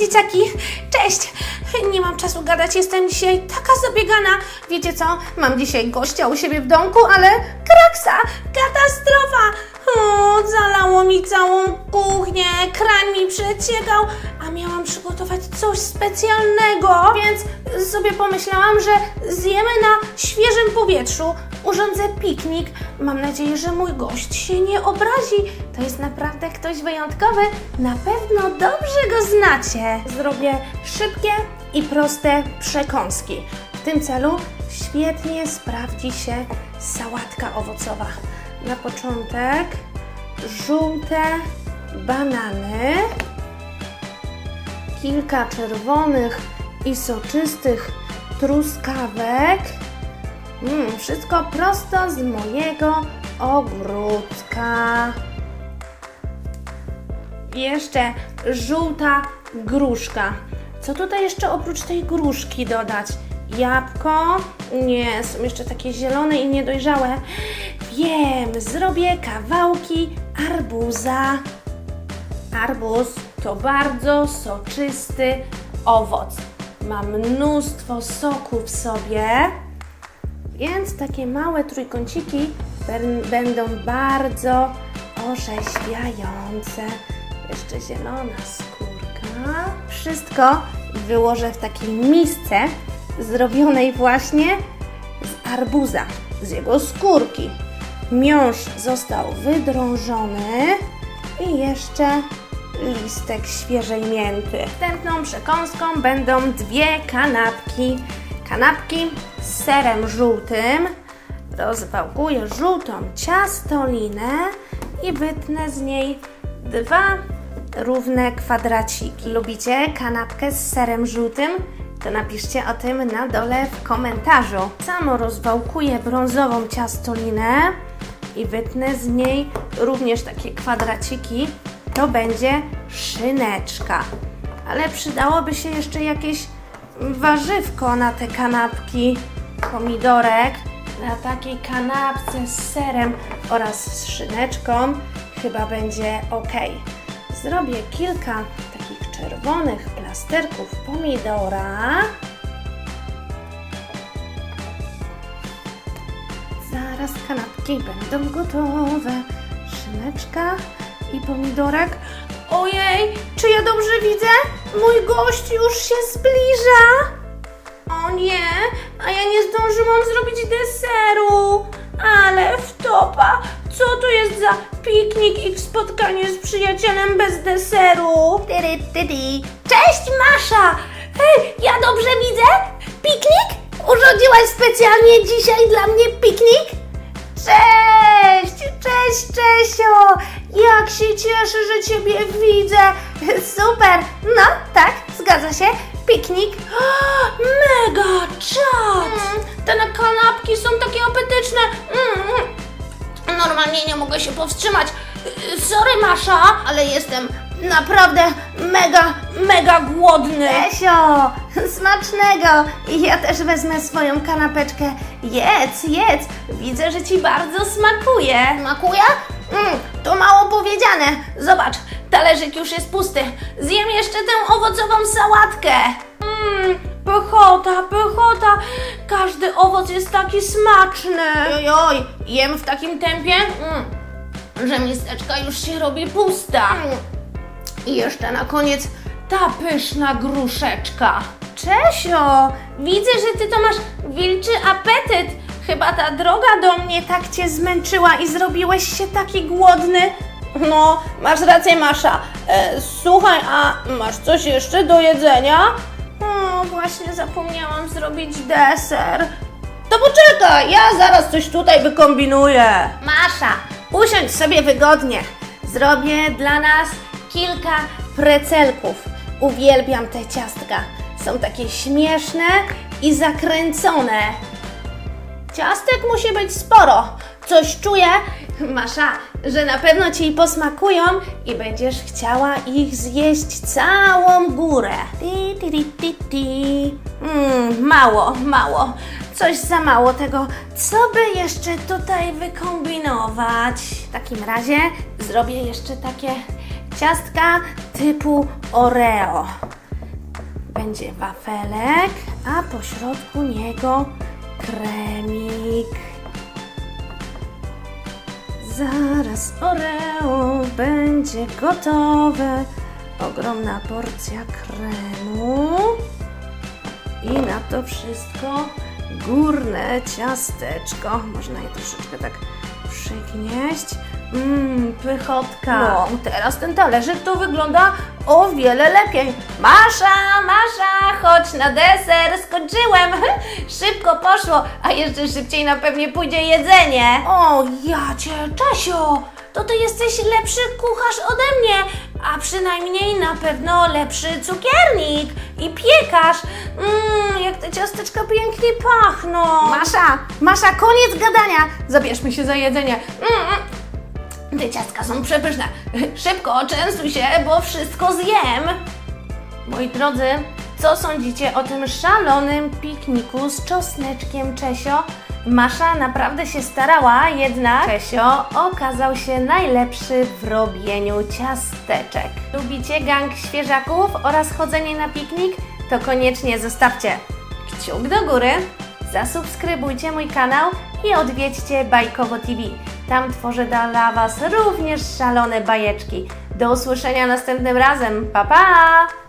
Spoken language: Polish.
dzieciaki, cześć! Nie mam czasu gadać, jestem dzisiaj taka zabiegana. Wiecie co? Mam dzisiaj gościa u siebie w domku, ale kraksa! Katastrofa! O, zalało mi całą kuchnię, kran mi przeciekał, a miałam przygotować coś specjalnego, więc sobie pomyślałam, że zjemy na świeżym powietrzu. Urządzę piknik. Mam nadzieję, że mój gość się nie obrazi. To jest naprawdę ktoś wyjątkowy. Na pewno dobrze go znacie. Zrobię szybkie i proste przekąski. W tym celu świetnie sprawdzi się sałatka owocowa. Na początek żółte banany, kilka czerwonych i soczystych truskawek. Wszystko prosto z mojego ogródka. Jeszcze żółta gruszka. Co tutaj jeszcze oprócz tej gruszki dodać? Jabłko? Nie, są jeszcze takie zielone i niedojrzałe. Wiem, zrobię kawałki arbuza. Arbuz to bardzo soczysty owoc. Ma mnóstwo soku w sobie, więc takie małe trójkąciki będą bardzo orzeźwiające. Jeszcze zielona skórka. Wszystko wyłożę w takiej misce zrobionej właśnie z arbuza, z jego skórki. Miąższ został wydrążony i jeszcze listek świeżej mięty. Następną przekąską będą dwie kanapki. Kanapki z serem żółtym. Rozwałkuję żółtą ciastolinę i wytnę z niej dwa równe kwadraciki. Lubicie kanapkę z serem żółtym? To napiszcie o tym na dole w komentarzu. Samo rozwałkuję brązową ciastolinę i wytnę z niej również takie kwadraciki. To będzie szyneczka. Ale przydałoby się jeszcze jakieś warzywko na te kanapki. Pomidorek na takiej kanapce z serem oraz z szyneczką chyba będzie ok. Zrobię kilka takich czerwonych plasterków pomidora. Zaraz kanapki będą gotowe. Szyneczka i pomidorek. Ojej, czy ja dobrze widzę? Mój gość już się zbliża. O nie, a ja nie zdążyłam zrobić deseru. Ale wtopa, co to jest za piknik i spotkanie z przyjacielem bez deseru? Cześć Masza! Hej, ja dobrze widzę? Piknik? Urządziłaś specjalnie dzisiaj dla mnie piknik? Cześć, cześć Czesio! Jak się cieszę, że Ciebie widzę! Super! No, tak, zgadza się. Piknik. Mega czad! Te kanapki są takie apetyczne. Normalnie nie mogę się powstrzymać. Sorry Masza, ale jestem naprawdę mega głodny. Czesio, smacznego! Ja też wezmę swoją kanapeczkę. Jedz. Widzę, że Ci bardzo smakuje. Smakuje? To mało powiedziane. Zobacz, talerzyk już jest pusty. Zjem jeszcze tę owocową sałatkę. Pychota. Każdy owoc jest taki smaczny. Ojoj, jem w takim tempie, że miseczka już się robi pusta. I jeszcze na koniec ta pyszna gruszeczka. Czesio, widzę, że Ty to masz wilczy apetyt. Chyba ta droga do mnie tak Cię zmęczyła i zrobiłeś się taki głodny. No, masz rację Masza. Słuchaj, a masz coś jeszcze do jedzenia? O, właśnie zapomniałam zrobić deser. To poczekaj, ja zaraz coś tutaj wykombinuję. Masza, usiądź sobie wygodnie. Zrobię dla nas kilka precelków. Uwielbiam te ciastka. Są takie śmieszne i zakręcone. Ciastek musi być sporo. Coś czuję, Masza, że na pewno Ci posmakują i będziesz chciała ich zjeść całą górę. Mało. Coś za mało tego. Co by jeszcze tutaj wykombinować? W takim razie zrobię jeszcze takie ciastka typu Oreo. będzie wafelek, a po środku niego kremik. Zaraz Oreo będzie gotowe. Ogromna porcja kremu. I na to wszystko górne ciasteczko. Można je troszeczkę tak przygnieść. Pychotka. No, teraz ten talerzyk to wygląda o wiele lepiej. Masza, chodź na deser, skończyłem. Szybko poszło, a jeszcze szybciej na pewnie pójdzie jedzenie. O, jacie, Czesio, to ty jesteś lepszy kucharz ode mnie, a przynajmniej na pewno lepszy cukiernik i piekarz. Jak te ciasteczka pięknie pachną. Masza, koniec gadania. Zabierzmy się za jedzenie. Te ciastka są przepyszne. Szybko, częstuj się, bo wszystko zjem. Moi drodzy, co sądzicie o tym szalonym pikniku z czosneczkiem, Czesio? Masza naprawdę się starała, jednak Czesio okazał się najlepszy w robieniu ciasteczek. Lubicie gang świeżaków oraz chodzenie na piknik? To koniecznie zostawcie kciuk do góry, zasubskrybujcie mój kanał i odwiedźcie Bajkowo TV. Tam tworzę dla Was również szalone bajeczki. Do usłyszenia następnym razem. Pa, pa!